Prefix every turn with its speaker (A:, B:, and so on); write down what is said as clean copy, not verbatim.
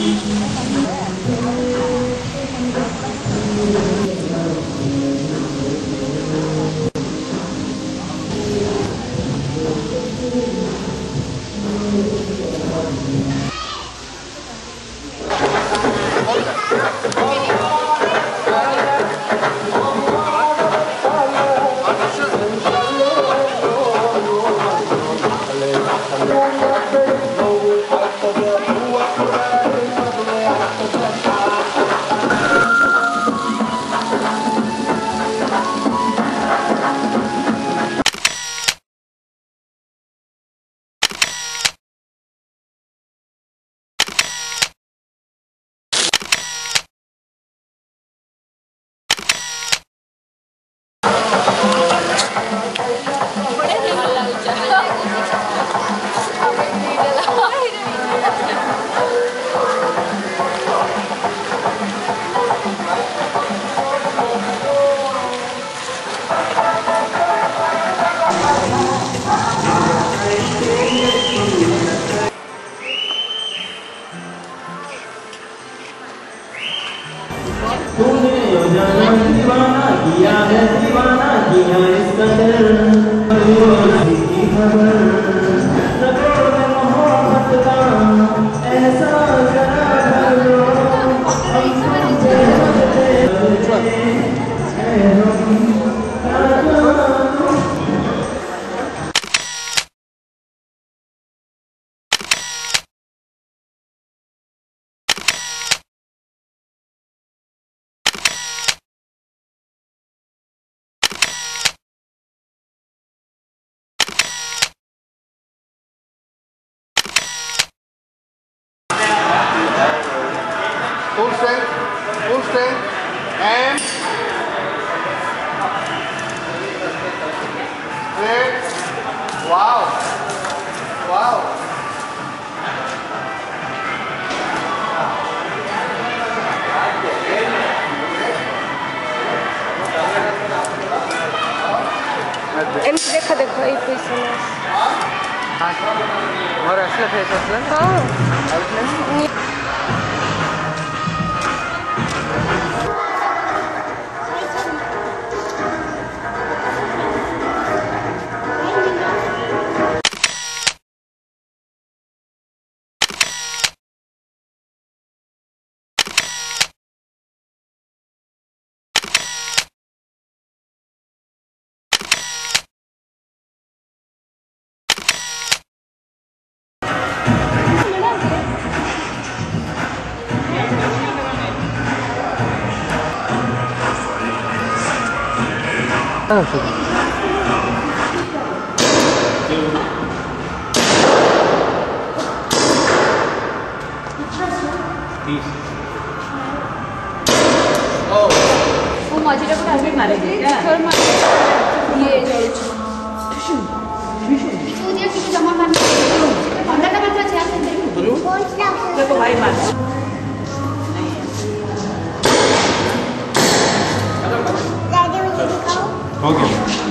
A: तूने यो जाना दीवाना किया है दीवाना किया इस कदर की खबर नगरों में मोहब्बत का एहसास जरा कर लो
B: full strength, and straight. Wow, wow.
C: देखा देखो ये पैसा
B: और असला फेस असला
C: हाँ वो मझे को टारगेट मारेगी क्या सर मारे ये सूर्य की जमा करने अंदर का मतलब क्या है देखो भाई मार
A: ओके